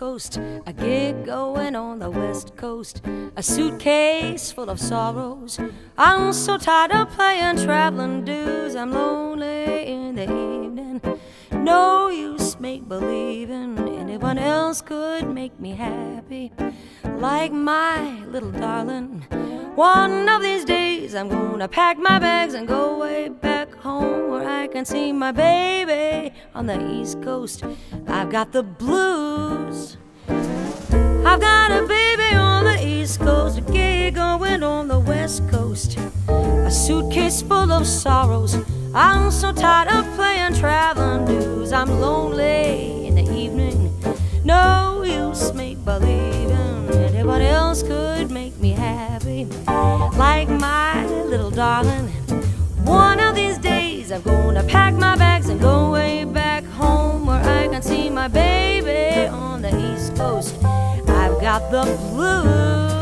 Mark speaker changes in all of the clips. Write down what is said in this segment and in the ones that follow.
Speaker 1: Coast, a gig going on the West Coast, a suitcase full of sorrows. I'm so tired of playing traveling dues. I'm lonely in the evening. No use make-believing anyone else could make me happy like my little darling. One of these days I'm gonna pack my bags and go way back home where I can see my baby on the East Coast. I've got the blues. I've got a baby on the East Coast, a gig going on the West Coast, a suitcase full of sorrows. I'm so tired of playing traveling dues. I'm lonely in the evening. No use make-believing anyone else could make me happy like my little darling. One of these days I'm gonna pack my bags and go way back home where I can see my baby on the East Coast. I've got the blues.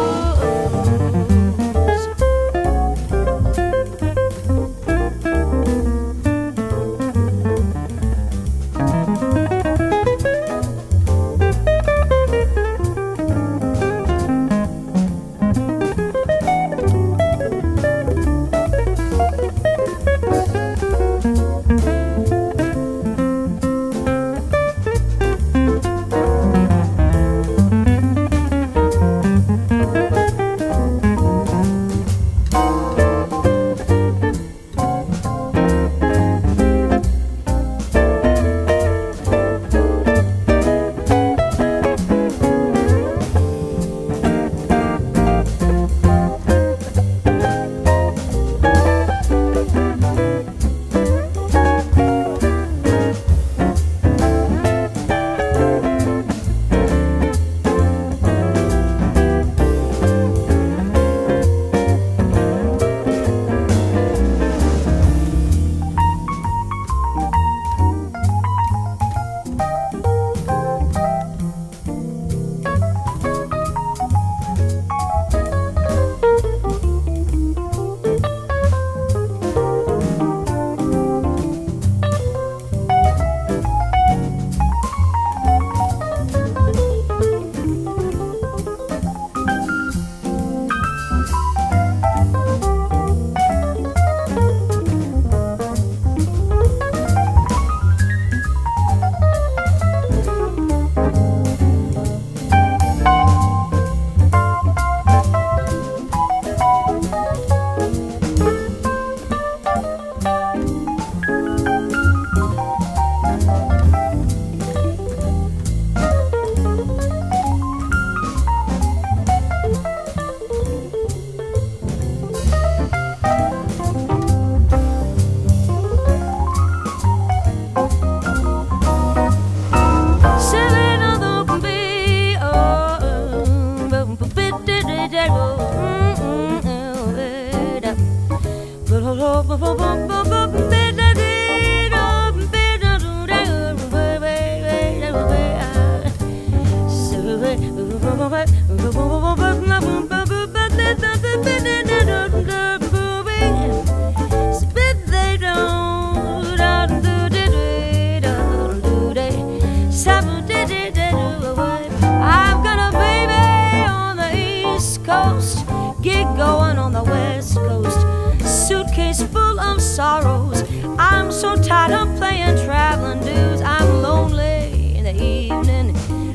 Speaker 1: I've got a baby on the East Coast, gig going on the West Coast, suitcase full of sorrows. I'm so tired of playing traveling dues. I'm lonely in the evening.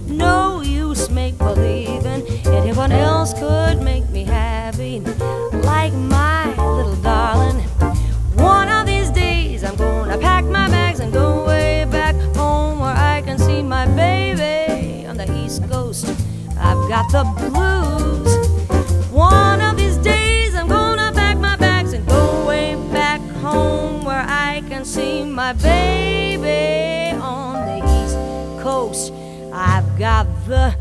Speaker 1: No use make-believing anyone else could make me happy like my little darling. One of these days I'm gonna pack my bags and go way back home where I can see my baby on the East Coast. I've got the blues. One of these days I'm gonna pack my bags and go way back home where I can see my baby on the East Coast. I've got the